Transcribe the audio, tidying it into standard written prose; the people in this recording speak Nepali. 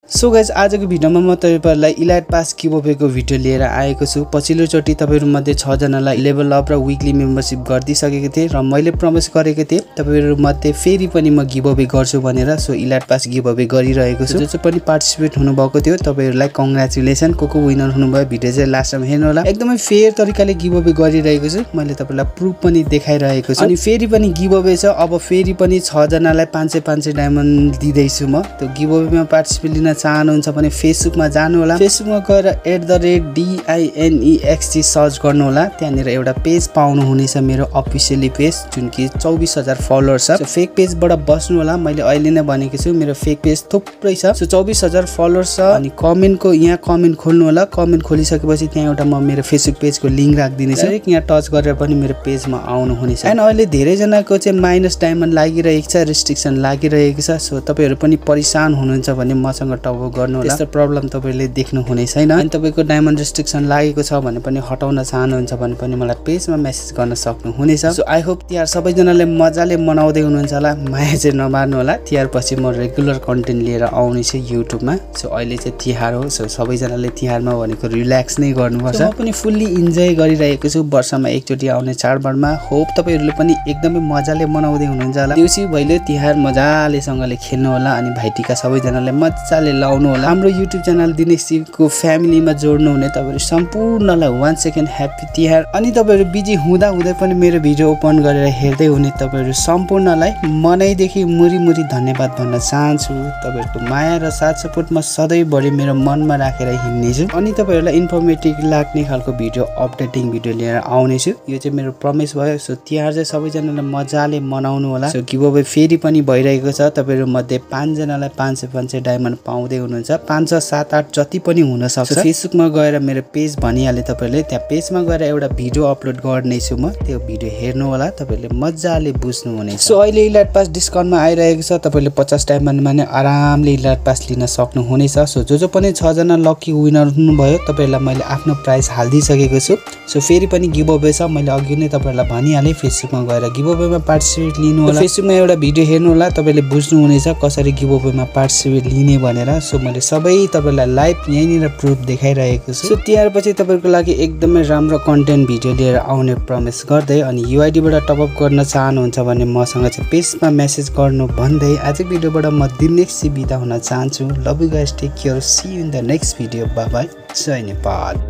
सो गाइज आजको भिडियोमा म तपाईहरुलाई इलाइट पास गिभअवेको भिडियो लिएर आएको छु। पछिल्लो चोटी तपाईहरु मध्ये 6 जनालाई लेभल अप र वीकली मेम्बरशिप गर्दिसकेको थिए र मैले प्रमिस गरेको थिए तपाईहरु मध्ये फेरि पनि म गिभअवे गर्छु भनेर। सो इलाइट पास गिभअवे गरिरहेको छु। जो पनि पार्टिसिपेट हुनु भएको थियो तपाईहरुलाई कंग्रेचुलेसन। को विनर हुनुभयो भिडियो चाहिँ लास्टमा हेर्नु होला। एकदमै फेयर तरिकाले गिभअवे गरिरहेको छु। मैले तपाईलाई प्रुफ पनि देखाइरहेको छु। अनि फेरि पनि गिभअवे छ। अब फेरि पनि 6 जनालाई 500 डायमन्ड दिदै छु म। त्यो गिभअवेमा पार्टिसिपेट लिन चाहनुहुन्छ भने फेसबुकमा जानु होला। फेसबुकमा गएर @DINEXg सर्च गर्नु होला। त्यहाँनिर एउटा पेज पाउनु हुनेछ मेरो अफिसियली पेज जुन कि 24000 फलोअर्स छ। फेक पेजबाट बस्नु होला। मैले अहिले नै भनेको छु मेरो फेक पेज थुप्रै छ। सो 24000 फलोअर्स छ। अनि कमेन्टको यहाँ कमेन्ट खोल्नु होला। कमेन्ट खोलिसकेपछि त्यहाँ एउटा म मेरो फेसबुक पेजको लिंक राख्दिने छु। यहाँ टच गरेर पनि मेरो पेजमा आउनु हुनेछ। अनि अहिले धेरै जनाको चाहिँ माइनस डायमन्ड लागिरहेको छ, रेस्ट्रिक्सन लागिरहेको छ। सो तपाईहरु पनि परेशान हुनुहुन्छ भने मसँग टप गर्नु होला। त्यस्तो प्रब्लम तपाईले देख्नु हुने छैन। अनि तपाईको डायमन्ड रेस्ट्रिक्सन लागेको छ भने पनि हटाउन चाहनुहुन्छ भने पनि मलाई पेजमा मेसेज गर्न सक्नु हुनेछ। सो आई होप तिहार सबैजनाले मजाले मनाउँदै हुनुहुन्छ होला। माया चाहिँ नमार्नु होला। तिहार पछि म रेगुलर कन्टेन्ट लिएर आउने छु युट्युबमा। सो अहिले चाहिँ तिहार हो। सो सबैजनाले तिहारमा भनेको रिल्याक्स नै गर्नुपर्छ। म पनि फुल्ली इन्जोय गरिरहेको छु वर्षमा एकचोटी आउने चाडबाडमा। होप तपाईहरुले पनि एकदमै मजाले मनाउँदै हुनुहुन्छ होला। देउसी भैलो तिहार मजालेसँगले खेल्नु होला। अनि भाइटिका सबैजनाले मजाले लाउनु होला। हाम्रो युट्युब च्यानल DINEX को फ्यामिलीमा जोड्नु हुने तपाईहरु सम्पूर्णलाई 1 सेकेन्ड ह्यापी तिहार। अनि तपाईहरु बिजी हुँदा हुँदै पनि मेरो भिडियो ओपन गरेर हेर्दै हुने तपाईहरु सम्पूर्णलाई मनैदेखि मुरी धन्यवाद भन्न चाहन्छु। तपाईहरुको माया र साथ सपोर्ट म सधैँभरि मेरो मनमा राखेर हिँड्ने छु। अनि तपाईहरुलाई इन्फर्मेटिभ लाग्ने खालको भिडियो अपडेटिङ भिडियो लिएर आउने छु। यो चाहिँ मेरो प्रमिस भयो। सो तिहार चाहिँ सबैजनाले मजाले मनाउनु होला। सो गिभअवे फेरि पनि भइरहेको छ। तपाईहरु मध्ये 5 जनालाई 500 डायमन्ड पाउँदै हुनुहुन्छ। 5, 7, 8 जति पनि हुन सक्छ। फेसबुकमा गएर मेरो पेज भनिहाले तपाईहरुले। त्यहाँ पेजमा गएर एउटा भिडियो अपलोड गर्ने छु म। त्यो भिडियो हेर्नु होला। तपाईहरुले मजाले बुझ्नु हुनेछ। सो अहिले इलाइट पास डिस्काउन्टमा आइरहेको छ। तपाईहरुले 50 डायमन्डमा नै आरामले इलाइट पास लिन सक्नु हुनेछ। सो जो पनि 6 जना लकी विनर हुनुभयो तपाईहरुलाई मैले आफ्नो प्राइस हाल्दिसकेको छु। सो फेरि पनि गिभअवे छ। मैले अघि नै तपाईहरुलाई भनिहाले फेसबुकमा गएर गिभअवेमा पार्टिसिपेट लिनु होला। फेसबुकमा एउटा भिडियो हेर्नु होला। तपाईले बुझ्नु हुनेछ कसरी गिभअवेमा पार्टिसिपेट लिने भनेर। सो मैले सबै तपाईलाई लाइभ यहीँनिर प्रुफ देखाइरहेको छु। सो तिहार पछि तपाईहरुको लागि एकदमै राम्रो कन्टेन्ट भिडियो लिएर आउने प्रमिस गर्दै अनि UID बाट टप अप गर्न चाहनुहुन्छ भने मसँग चाहिँ पेजमा मेसेज गर्नु भन्दै आजको भिडियोबाट म DINEX बिदा हुन चाहन्छु। Love you guys, take care, see you in the next video. Bye bye, जय नेपाल।